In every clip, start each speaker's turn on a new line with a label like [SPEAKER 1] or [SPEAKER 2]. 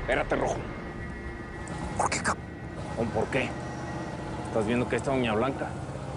[SPEAKER 1] Espérate, Rojo.
[SPEAKER 2] ¿Por qué,
[SPEAKER 1] ¿Por qué? ¿Estás viendo que esta uña blanca?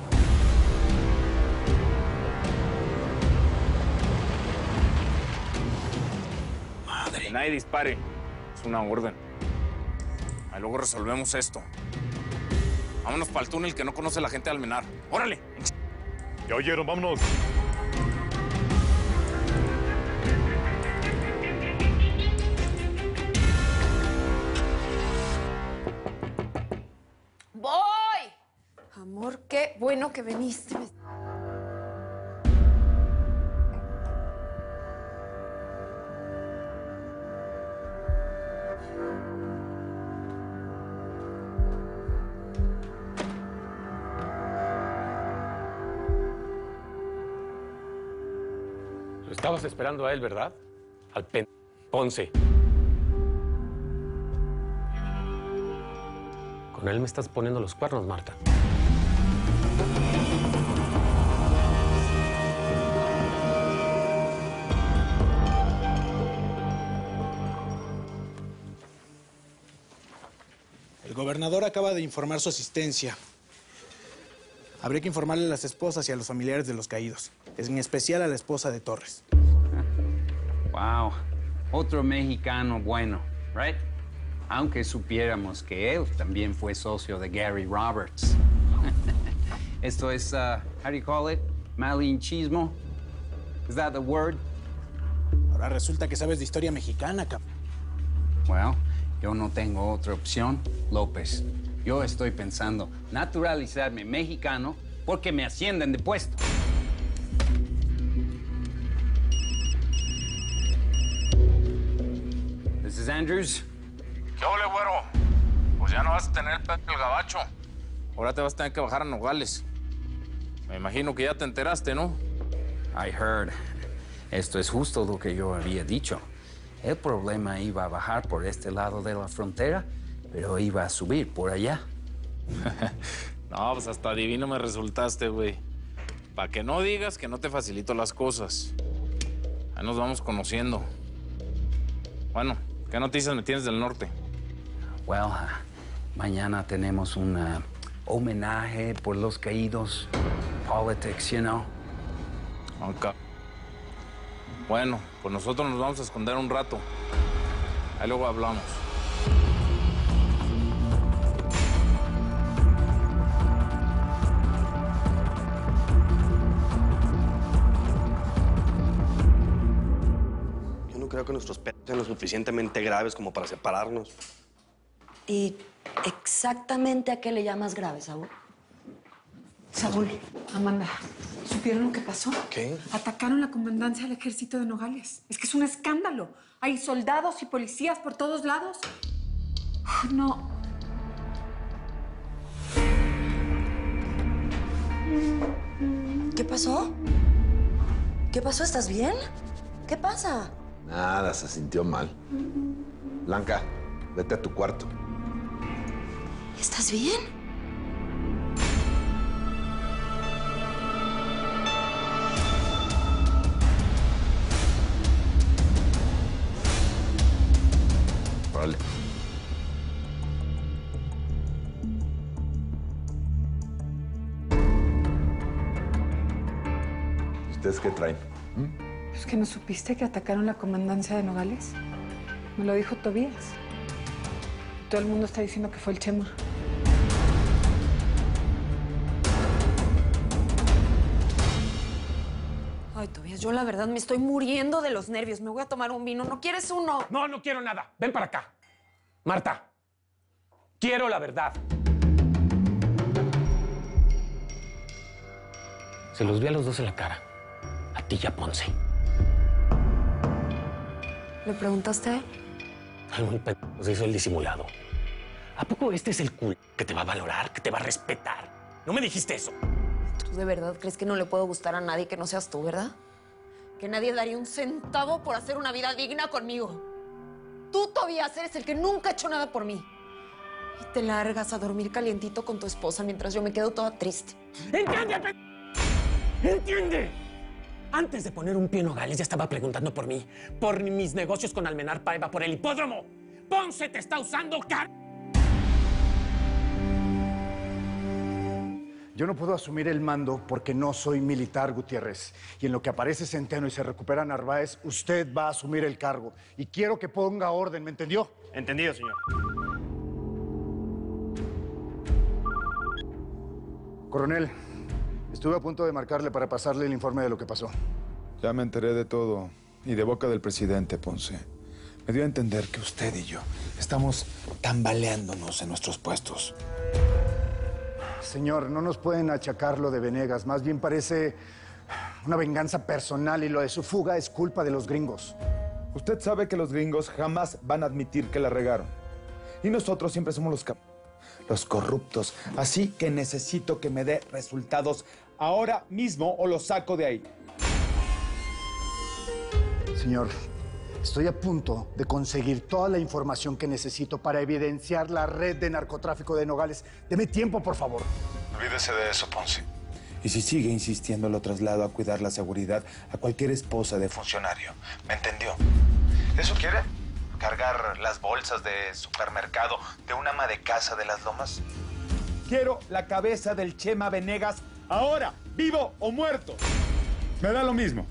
[SPEAKER 2] Madre.
[SPEAKER 1] Que nadie dispare. Es una orden. Ahí luego resolvemos esto. Vámonos para el túnel que no conoce la gente de Almenar. ¡Órale!
[SPEAKER 3] Ya oyeron, vámonos.
[SPEAKER 4] ¡Voy! Amor, qué bueno que viniste.
[SPEAKER 5] Lo estabas esperando a él, ¿verdad? Al Ponce. Con él me estás poniendo los cuernos, Marta.
[SPEAKER 6] El gobernador acaba de informar su asistencia. Habría que informarle a las esposas y a los familiares de los caídos, en especial a la esposa de Torres.
[SPEAKER 7] Wow, otro mexicano bueno, right? Aunque supiéramos que él también fue socio de Gary Roberts. Esto es, how do you call it? Malinchismo? Is that the word?
[SPEAKER 6] Ahora resulta que sabes de historia mexicana,
[SPEAKER 7] Well, yo no tengo otra opción, López. Yo estoy pensando naturalizarme mexicano porque me ascienden de puesto. This is Andrews.
[SPEAKER 1] ¿Qué ole, güero? Pues ya no vas a tener el gabacho. Ahora te vas a tener que bajar a Nogales. Me imagino que ya te enteraste, ¿no?
[SPEAKER 7] I heard. Esto es justo lo que yo había dicho. El problema iba a bajar por este lado de la frontera, pero iba a subir por allá.
[SPEAKER 1] No, pues hasta divino me resultaste, güey. Para que no digas que no te facilito las cosas. Ahí nos vamos conociendo. Bueno, ¿qué noticias me tienes del norte?
[SPEAKER 7] Well, mañana tenemos un homenaje por los caídos. Politics, you know.
[SPEAKER 1] Ok. Bueno, pues nosotros nos vamos a esconder un rato. Ahí luego hablamos.
[SPEAKER 2] Yo no creo que nuestros pedos sean lo suficientemente graves como para separarnos.
[SPEAKER 8] ¿Y exactamente a qué le llamas grave, Saúl?
[SPEAKER 4] Saúl, Amanda, ¿supieron lo que pasó?
[SPEAKER 2] ¿Qué?
[SPEAKER 4] Atacaron la comandancia del ejército de Nogales. Es que es un escándalo. Hay soldados y policías por todos lados. No.
[SPEAKER 8] ¿Qué pasó? ¿Qué pasó? ¿Estás bien? ¿Qué pasa?
[SPEAKER 9] Nada, se sintió mal. Blanca, vete a tu cuarto.
[SPEAKER 8] ¿Estás bien?
[SPEAKER 9] Órale. ¿Ustedes qué traen?
[SPEAKER 4] ¿Es que no supiste que atacaron la comandancia de Nogales? Me lo dijo Tobías. Todo el mundo está diciendo que fue el Chema. Ay, Tobías, yo la verdad me estoy muriendo de los nervios. Me voy a tomar un vino. ¿No quieres uno?
[SPEAKER 5] No, no quiero nada. Ven para acá. Marta, quiero la verdad. Se los vi a los dos en la cara. A ti y a Ponce.
[SPEAKER 4] ¿Le preguntaste a él?
[SPEAKER 5] Algún se hizo el disimulado. ¿A poco este es el culo que te va a valorar, que te va a respetar? ¿No me dijiste eso?
[SPEAKER 4] ¿Tú de verdad crees que no le puedo gustar a nadie que no seas tú, verdad? Que nadie daría un centavo por hacer una vida digna conmigo. Tú, Tobías, eres el que nunca ha hecho nada por mí. Y te largas a dormir calientito con tu esposa mientras yo me quedo toda triste.
[SPEAKER 5] ¡Entiende, ¡Entiende! Antes de poner un pie en Nogales ya estaba preguntando por mí, por mis negocios con Almenar Paiva, por el hipódromo, Ponce te está usando,
[SPEAKER 10] Yo no puedo asumir el mando porque no soy militar, Gutiérrez. Y en lo que aparece Centeno y se recupera Narváez, usted va a asumir el cargo. Y quiero que ponga orden, ¿me entendió?
[SPEAKER 2] Entendido, señor.
[SPEAKER 10] Coronel, estuve a punto de marcarle para pasarle el informe de lo que pasó.
[SPEAKER 11] Ya me enteré de todo. Y de boca del presidente, Ponce. Me dio a entender que usted y yo estamos tambaleándonos en nuestros puestos.
[SPEAKER 10] Señor, no nos pueden achacar lo de Venegas. Más bien parece una venganza personal y lo de su fuga es culpa de los gringos.
[SPEAKER 11] Usted sabe que los gringos jamás van a admitir que la regaron. Y nosotros siempre somos los corruptos. Así que necesito que me dé resultados ahora mismo o lo saco de ahí.
[SPEAKER 10] Señor, estoy a punto de conseguir toda la información que necesito para evidenciar la red de narcotráfico de Nogales. Deme tiempo, por favor.
[SPEAKER 11] Olvídese de eso, Ponce. Y si sigue insistiendo, lo traslado a cuidar la seguridad a cualquier esposa de funcionario. ¿Me entendió? ¿Eso quiere? ¿Cargar las bolsas de supermercado de una ama de casa de las Lomas? Quiero la cabeza del Chema Venegas ahora, vivo o muerto. Me da lo mismo.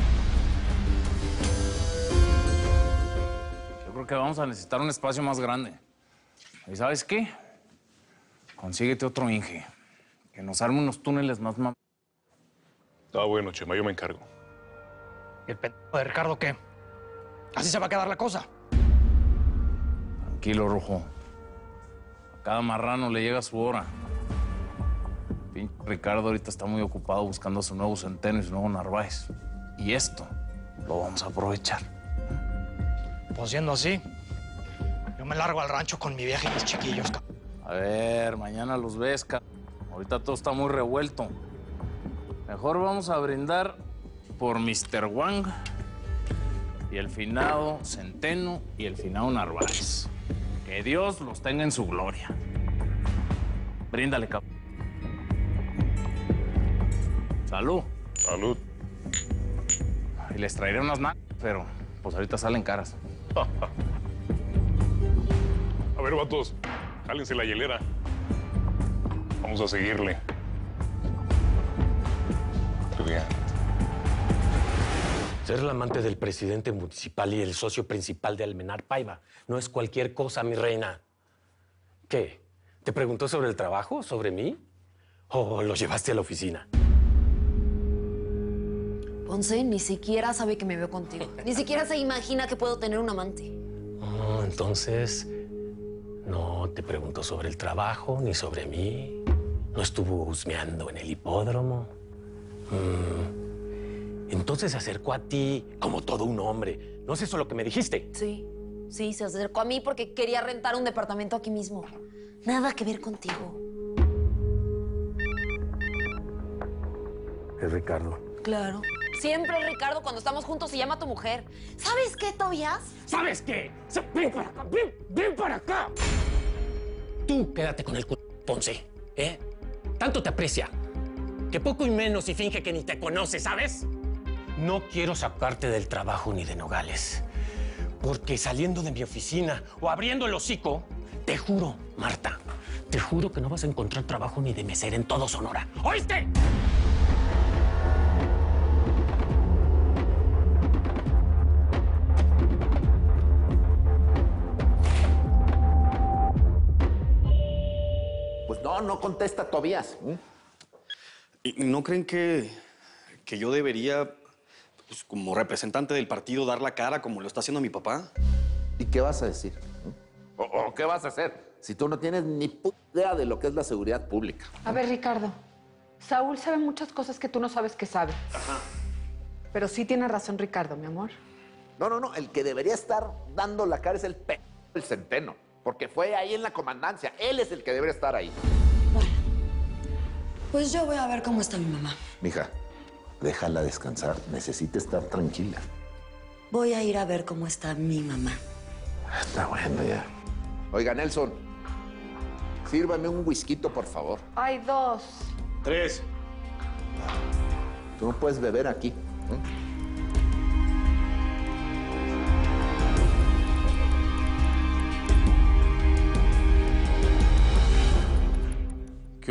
[SPEAKER 1] Yo creo que vamos a necesitar un espacio más grande. ¿Y sabes qué? Consíguete otro Inge. Que nos arme unos túneles más
[SPEAKER 3] Está bueno, Chema, yo me encargo.
[SPEAKER 6] ¿Y el pendejo de Ricardo qué? ¿Así se va a quedar la cosa?
[SPEAKER 1] Tranquilo, Rojo. A cada marrano le llega su hora. Pinche Ricardo ahorita está muy ocupado buscando a su nuevo Centeno y su nuevo Narváez. Y esto lo vamos a aprovechar.
[SPEAKER 6] Pues siendo así, yo me largo al rancho con mi vieja y mis chiquillos, cabrón.
[SPEAKER 1] A ver, mañana los ves, ahorita todo está muy revuelto. Mejor vamos a brindar por Mr. Wang y el finado Centeno y el finado Narváez. Que Dios los tenga en su gloria. Bríndale, cabrón. Salud.
[SPEAKER 3] Salud.
[SPEAKER 1] Y les traeré unas nalgas, pero pues ahorita salen caras.
[SPEAKER 3] A ver, vatos, jálense la hielera. Vamos a seguirle. Bien.
[SPEAKER 5] Ser el amante del presidente municipal y el socio principal de Almenar Paiva no es cualquier cosa, mi reina. ¿Qué? ¿Te preguntó sobre el trabajo? ¿Sobre mí? ¿O lo llevaste a la oficina?
[SPEAKER 4] Ponce ni siquiera sabe que me veo contigo. Ni siquiera se imagina que puedo tener un amante.
[SPEAKER 5] Oh, entonces, no te preguntó sobre el trabajo ni sobre mí. No estuvo husmeando en el hipódromo. Entonces se acercó a ti como todo un hombre. ¿No es eso lo que me dijiste?
[SPEAKER 4] Sí, se acercó a mí porque quería rentar un departamento aquí mismo. Nada que ver contigo.
[SPEAKER 5] Es Ricardo.
[SPEAKER 4] Claro. Siempre es Ricardo cuando estamos juntos y llama a tu mujer. ¿Sabes qué, Tobias?
[SPEAKER 5] ¿Sabes qué? Ven para acá, ven para acá. Tú quédate con el Ponce, ¿eh? Tanto te aprecia que poco y menos y finge que ni te conoce, ¿sabes? No quiero sacarte del trabajo ni de Nogales. Porque saliendo de mi oficina o abriendo el hocico, te juro, Marta, te juro que no vas a encontrar trabajo ni de mesera en todo Sonora. ¿Oíste?
[SPEAKER 9] Pues no contesta Tobías.
[SPEAKER 2] ¿Y no creen que yo debería, pues, como representante del partido, dar la cara como lo está haciendo mi papá?
[SPEAKER 9] ¿Y qué vas a decir? ¿O qué vas a hacer? Si tú no tienes ni puta idea de lo que es la seguridad pública.
[SPEAKER 12] A ver, Ricardo, Saúl sabe muchas cosas que tú no sabes que sabe.
[SPEAKER 2] Ajá.
[SPEAKER 12] Pero sí tiene razón Ricardo, mi amor.
[SPEAKER 9] No. El que debería estar dando la cara es el Centeno. Porque fue ahí en la comandancia. Él es el que debería estar ahí.
[SPEAKER 8] Bueno, pues yo voy a ver cómo está mi mamá.
[SPEAKER 9] Mija, déjala descansar. Necesita estar tranquila.
[SPEAKER 8] Voy a ir a ver cómo está mi mamá.
[SPEAKER 9] Está bueno ya. Oiga, Nelson, sírvame un whisky, por favor.
[SPEAKER 12] Hay 2.
[SPEAKER 2] 3.
[SPEAKER 9] Tú no puedes beber aquí.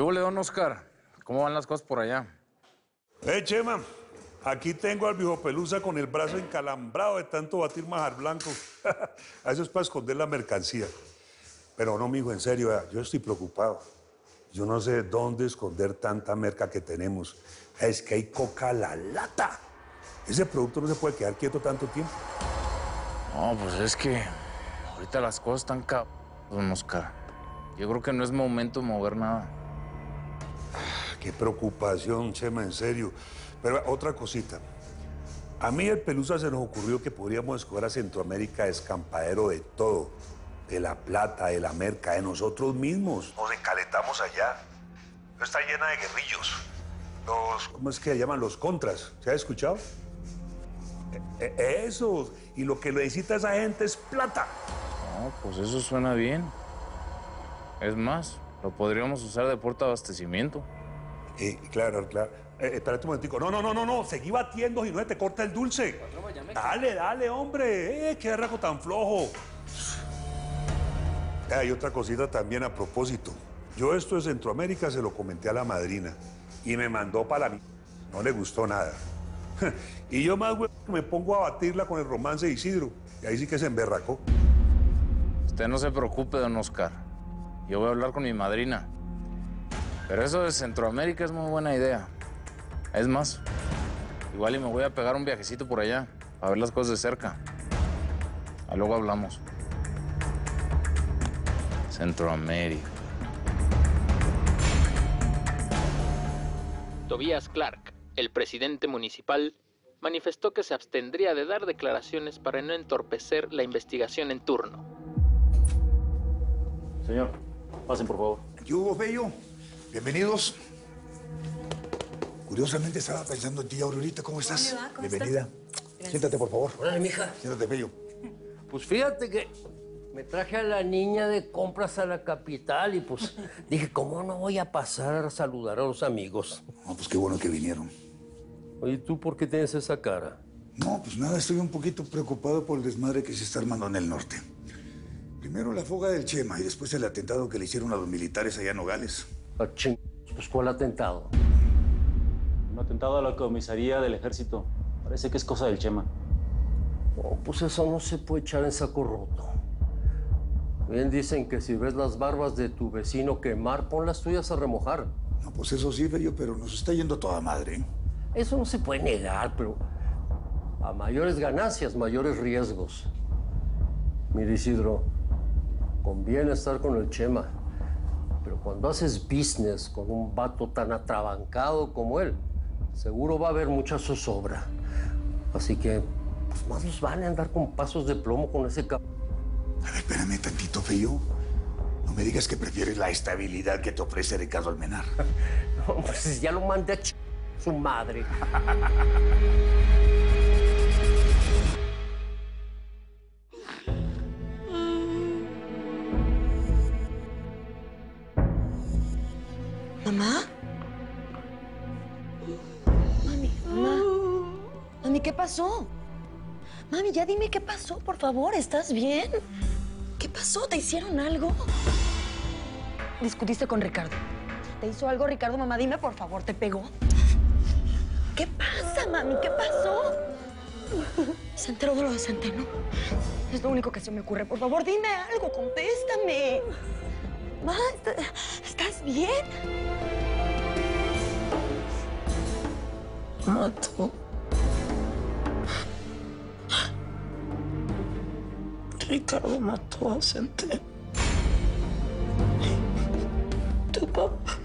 [SPEAKER 1] ¿Qué hubo, don Oscar? ¿Cómo van las cosas por allá?
[SPEAKER 13] Chema, aquí tengo al viejo Pelusa con el brazo encalambrado de tanto batir majar blanco. Eso es para esconder la mercancía. Pero no, mijo, en serio, yo estoy preocupado. Yo no sé dónde esconder tanta merca que tenemos. Es que hay coca a la lata. Ese producto no se puede quedar quieto tanto tiempo.
[SPEAKER 1] No, pues es que ahorita las cosas están don Oscar. Yo creo que no es momento de mover nada.
[SPEAKER 13] Qué preocupación, Chema, en serio. Pero otra cosita. A mí el Pelusa se nos ocurrió que podríamos escoger a Centroamérica escampadero de todo. De la plata, de la merca, de nosotros mismos. Nos encalentamos allá. Está llena de guerrillos. ¿Cómo es que se llaman? Los contras. ¿Se ha escuchado? Eso. Y lo que necesita esa gente es plata.
[SPEAKER 1] No, pues eso suena bien. Es más, lo podríamos usar de puerta de abastecimiento.
[SPEAKER 13] Claro. Espérate un momentico. No. Seguí batiendo y no se te corta el dulce. Dale, hombre. Qué raco tan flojo. Hay otra cosita también a propósito. Yo esto de Centroamérica se lo comenté a la madrina y me mandó para la... No le gustó nada. Y yo más, güey, me pongo a batirla con el romance de Isidro. Y ahí sí que se emberracó.
[SPEAKER 1] Usted no se preocupe, don Oscar. Yo voy a hablar con mi madrina. Pero eso de Centroamérica es muy buena idea. Es más, igual y me voy a pegar un viajecito por allá a ver las cosas de cerca. Ahí luego hablamos. Centroamérica.
[SPEAKER 14] Tobías Clark, el presidente municipal, manifestó que se abstendría de dar declaraciones para no entorpecer la investigación en turno.
[SPEAKER 15] Señor, pasen por favor.
[SPEAKER 16] ¿Qué hubo, Fello? Bienvenidos. Curiosamente estaba pensando en ti, Aurorita. ¿Cómo estás?
[SPEAKER 17] Hola, ¿cómo
[SPEAKER 16] Bienvenida.
[SPEAKER 17] estás?
[SPEAKER 16] Siéntate, por favor.
[SPEAKER 17] Hola, mija.
[SPEAKER 16] Siéntate, Fello.
[SPEAKER 17] Pues fíjate que me traje a la niña de compras a la capital y pues dije, ¿cómo no voy a pasar a saludar a los amigos?
[SPEAKER 16] No, pues qué bueno que vinieron.
[SPEAKER 17] Oye, ¿tú por qué tienes esa cara?
[SPEAKER 16] No, pues nada, estoy un poquito preocupado por el desmadre que se está armando en el norte. Primero la fuga del Chema y después el atentado que le hicieron a los militares allá en Nogales.
[SPEAKER 17] Pues ¿cuál atentado?
[SPEAKER 15] Un atentado a la comisaría del ejército. Parece que es cosa del Chema.
[SPEAKER 17] No, pues eso no se puede echar en saco roto. Bien dicen que si ves las barbas de tu vecino quemar, pon las tuyas a remojar.
[SPEAKER 16] No, pues eso sí, Fello, pero nos está yendo toda madre, ¿eh?
[SPEAKER 17] Eso no se puede negar, pero a mayores ganancias, mayores riesgos. Mira, Isidro, conviene estar con el Chema, pero cuando haces business con un vato tan atrabancado como él, seguro va a haber mucha zozobra. Así que, pues más nos vale andar con pasos de plomo con ese cabrón.
[SPEAKER 16] A ver, espérame tantito, Fello. No me digas que prefieres la estabilidad que te ofrece Ricardo Almenar.
[SPEAKER 17] No, pues ya lo mandé a su madre.
[SPEAKER 8] ¿Mamá? Mami, ¿qué pasó? Mami, ya dime qué pasó, por favor. ¿Estás bien? ¿Qué pasó? ¿Te hicieron algo? Discutiste con Ricardo. ¿Te hizo algo, Ricardo? Mamá, dime, por favor. ¿Te pegó? ¿Qué pasa, mami? ¿Qué pasó? ¿Se enteró de lo de Centeno? Es lo único que se me ocurre. Por favor, dime algo. Contéstame. Ma, ¿estás bien?
[SPEAKER 18] Mató. Ricardo mató a Centeno. Tu papá.